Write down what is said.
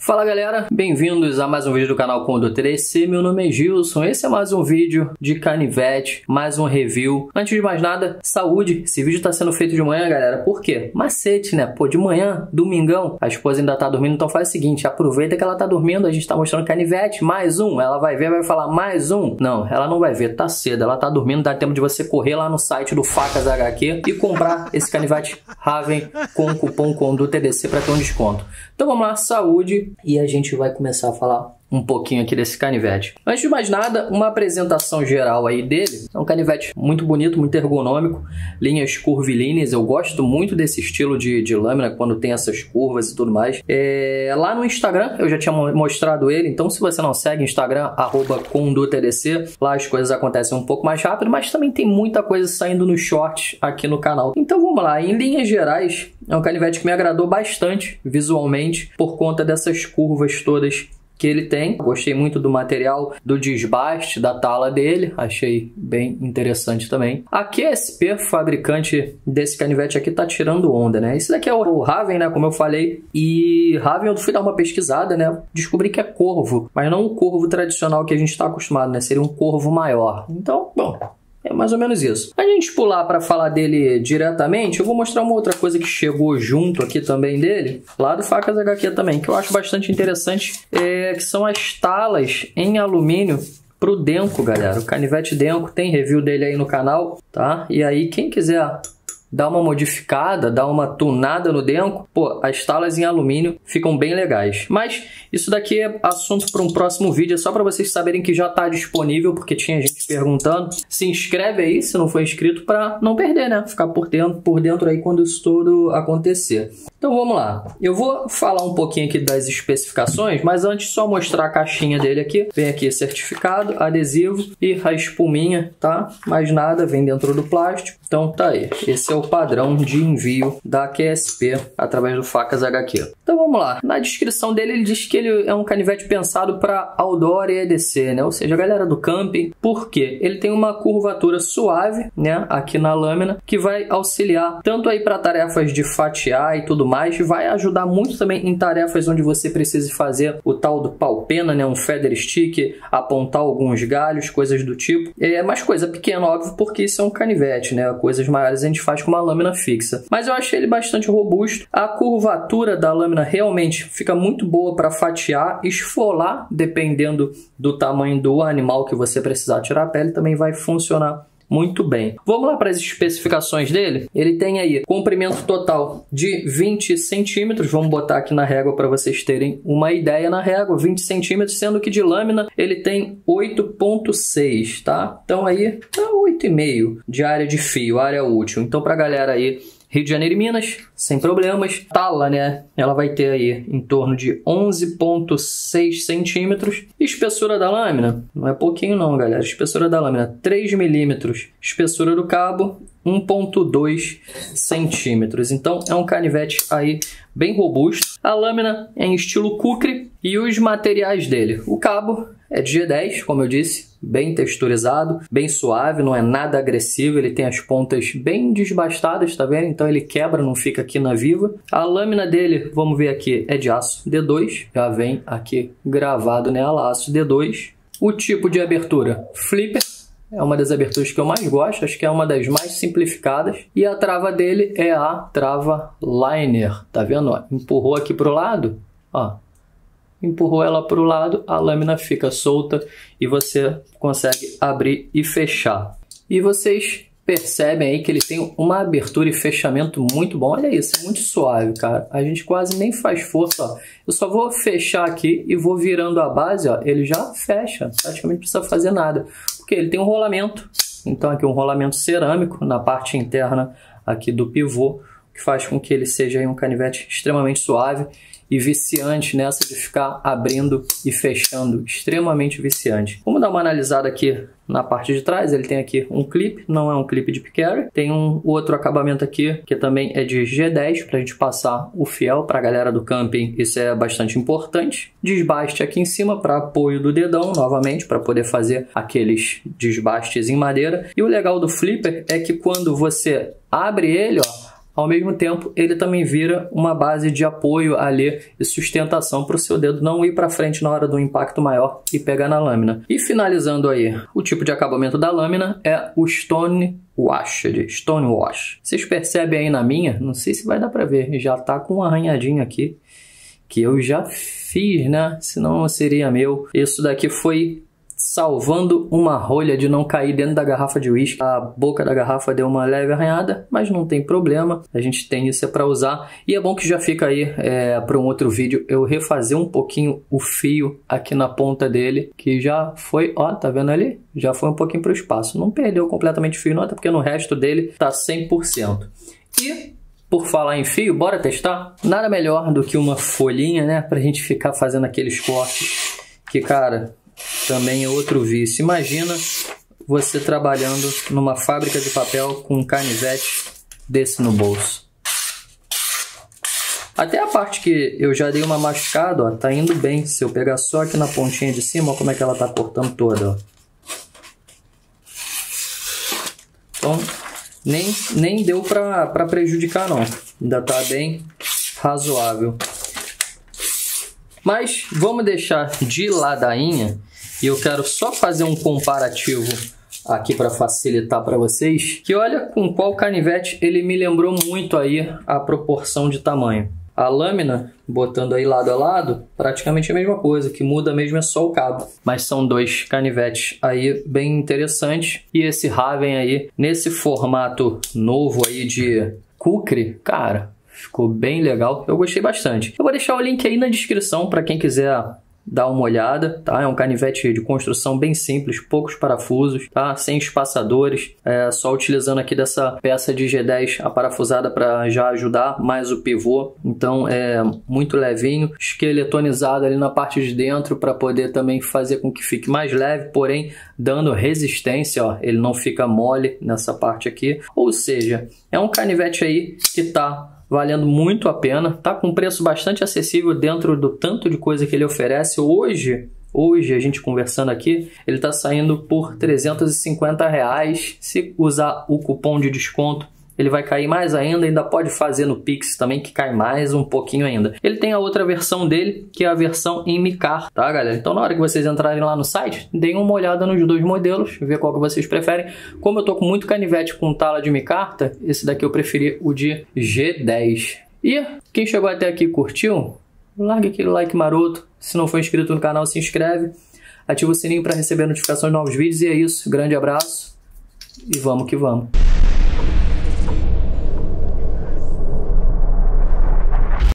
Fala galera, bem-vindos a mais um vídeo do canal Condor TDC. Meu nome é Gilson, esse é mais um vídeo de canivete, mais um review. Antes de mais nada, saúde. Esse vídeo está sendo feito de manhã, galera. Por quê? Macete, né? Pô, de manhã, domingão, a esposa ainda tá dormindo, então faz o seguinte, aproveita que ela tá dormindo, a gente tá mostrando canivete, mais um, ela vai ver, vai falar mais um. Não, ela não vai ver, tá cedo, ela tá dormindo, dá tempo de você correr lá no site do Facas HQ e comprar esse canivete Raven com o cupom Condor TDC para ter um desconto. Então vamos lá, saúde. E a gente vai começar a falar um pouquinho aqui desse canivete. Antes de mais nada, uma apresentação geral aí dele. É um canivete muito bonito, muito ergonômico, linhas curvilíneas. Eu gosto muito desse estilo de lâmina, quando tem essas curvas e tudo mais. Lá no Instagram, eu já tinha mostrado ele, então se você não segue, Instagram, @CondorTDC, lá as coisas acontecem um pouco mais rápido, mas também tem muita coisa saindo nos shorts aqui no canal. Então vamos lá, em linhas gerais, é um canivete que me agradou bastante visualmente, por conta dessas curvas todas que ele tem. Gostei muito do material, do desbaste, da tala dele, achei bem interessante também. A QSP, fabricante desse canivete aqui, tá tirando onda, né? Esse daqui é o Raven, né, como eu falei, e Raven eu fui dar uma pesquisada, né, descobri que é corvo, mas não o corvo tradicional que a gente tá acostumado, né, seria um corvo maior. Então, bom, é mais ou menos isso. A gente pular para falar dele diretamente, eu vou mostrar uma outra coisa que chegou junto aqui também dele, lá do Facas HQ também, que eu acho bastante interessante, que são as talas em alumínio pro Denko, galera. O canivete Denko, tem review dele aí no canal, tá? E aí, quem quiser dar uma modificada, dar uma tunada no Denko, pô, as talas em alumínio ficam bem legais. Mas isso daqui é assunto para um próximo vídeo, é só para vocês saberem que já está disponível, porque tinha gente perguntando. Se inscreve aí, se não for inscrito, para não perder, né? Ficar por dentro aí quando isso tudo acontecer. Então vamos lá. Eu vou falar um pouquinho aqui das especificações, mas antes só mostrar a caixinha dele aqui. Vem aqui certificado, adesivo e a espuminha, tá? Mais nada, vem dentro do plástico. Então tá aí. Esse é o padrão de envio da QSP através do Facas HQ. Então vamos lá. Na descrição dele ele diz que ele é um canivete pensado para outdoor e EDC, né? Ou seja, a galera do camping. Por quê? Ele tem uma curvatura suave, né? Aqui na lâmina, que vai auxiliar tanto aí para tarefas de fatiar e tudo mais, vai ajudar muito também em tarefas onde você precise fazer o tal do pau-pena, né? Um feather stick, apontar alguns galhos, coisas do tipo. É mais coisa pequena, óbvio, porque isso é um canivete, né? Coisas maiores a gente faz com uma lâmina fixa. Mas eu achei ele bastante robusto. A curvatura da lâmina realmente fica muito boa para fatiar, esfolar, dependendo do tamanho do animal que você precisar tirar a pele, também vai funcionar muito bem. Vamos lá para as especificações dele. Ele tem aí comprimento total de 20 centímetros. Vamos botar aqui na régua para vocês terem uma ideia na régua. 20 centímetros, sendo que de lâmina ele tem 8,6, tá? Então aí tá 8,5 de área de fio, área útil. Então para a galera aí Rio de Janeiro e Minas, sem problemas. Tala, né? Ela vai ter aí em torno de 11,6 centímetros. Espessura da lâmina, não é pouquinho não, galera. Espessura da lâmina, 3 milímetros. Espessura do cabo, 1,2 centímetros. Então é um canivete aí bem robusto. A lâmina é em estilo Kukri e os materiais dele. O cabo é de G10, como eu disse, bem texturizado, bem suave, não é nada agressivo. Ele tem as pontas bem desbastadas, tá vendo? Então ele quebra, não fica aqui na viva. A lâmina dele, vamos ver aqui, é de aço D2. Já vem aqui gravado nela, aço D2. O tipo de abertura, flipper. É uma das aberturas que eu mais gosto, acho que é uma das mais simplificadas. E a trava dele é a trava liner, tá vendo? Ó, empurrou aqui pro lado, ó. Empurrou ela para o lado, a lâmina fica solta e você consegue abrir e fechar. E vocês percebem aí que ele tem uma abertura e fechamento muito bom. Olha isso, é muito suave, cara. A gente quase nem faz força, ó. Eu só vou fechar aqui e vou virando a base, ó. Ele já fecha, praticamente não precisa fazer nada. Porque ele tem um rolamento. Então aqui um rolamento cerâmico na parte interna aqui do pivô, que faz com que ele seja aí um canivete extremamente suave e viciante nessa de ficar abrindo e fechando, extremamente viciante. Vamos dar uma analisada aqui na parte de trás. Ele tem aqui um clipe, não é um clipe de Piquet, tem um outro acabamento aqui que também é de G10 para a gente passar o fiel para a galera do camping, isso é bastante importante. Desbaste aqui em cima para apoio do dedão, novamente, para poder fazer aqueles desbastes em madeira. E o legal do flipper é que quando você abre ele, ó, ao mesmo tempo ele também vira uma base de apoio ali e sustentação para o seu dedo não ir para frente na hora do impacto maior e pegar na lâmina. E finalizando aí, o tipo de acabamento da lâmina é o Stone Wash. Vocês percebem aí na minha, não sei se vai dar para ver, já tá com um arranhadinho aqui, que eu já fiz, né? Senão seria meu. Isso daqui foi salvando uma rolha de não cair dentro da garrafa de uísque. A boca da garrafa deu uma leve arranhada, mas não tem problema. A gente tem isso para usar. E é bom que já fica aí para um outro vídeo eu refazer um pouquinho o fio aqui na ponta dele, que já foi, ó, tá vendo ali? Já foi um pouquinho para o espaço. Não perdeu completamente o fio, não, até porque no resto dele tá 100%. E por falar em fio, bora testar? Nada melhor do que uma folhinha, né? Pra gente ficar fazendo aqueles cortes que, cara, também é outro vício. Imagina você trabalhando numa fábrica de papel com um canivete desse no bolso. Até a parte que eu já dei uma machucada, ó, tá indo bem. Se eu pegar só aqui na pontinha de cima, ó, como é que ela tá cortando toda, ó. Então, nem deu pra prejudicar, não. Ainda tá bem razoável. Mas vamos deixar de ladainha e eu quero só fazer um comparativo aqui para facilitar para vocês, que olha com qual canivete ele me lembrou muito aí a proporção de tamanho. A lâmina, botando aí lado a lado, praticamente a mesma coisa, que muda mesmo é só o cabo. Mas são dois canivetes aí bem interessantes. E esse Raven aí, nesse formato novo aí de Kukri, cara, ficou bem legal. Eu gostei bastante. Eu vou deixar o link aí na descrição para quem quiser dar uma olhada, tá? É um canivete de construção bem simples, poucos parafusos, tá? Sem espaçadores, só utilizando aqui dessa peça de G10 aparafusada para já ajudar mais o pivô. Então é muito levinho, esqueletonizado ali na parte de dentro para poder também fazer com que fique mais leve, porém dando resistência, ó, ele não fica mole nessa parte aqui. Ou seja, é um canivete aí que tá valendo muito a pena, tá com um preço bastante acessível dentro do tanto de coisa que ele oferece. Hoje a gente conversando aqui, ele tá saindo por R$350. Se usar o cupom de desconto, ele vai cair mais ainda pode fazer no Pix também, que cai mais um pouquinho ainda. Ele tem a outra versão dele, que é a versão em micar, tá, galera? Então, na hora que vocês entrarem lá no site, deem uma olhada nos dois modelos, ver qual que vocês preferem. Como eu tô com muito canivete com tala de micarta, esse daqui eu preferi o de G10. E quem chegou até aqui e curtiu, larga aquele like maroto. Se não for inscrito no canal, se inscreve. Ativa o sininho para receber notificações de novos vídeos. E é isso, grande abraço e vamos que vamos.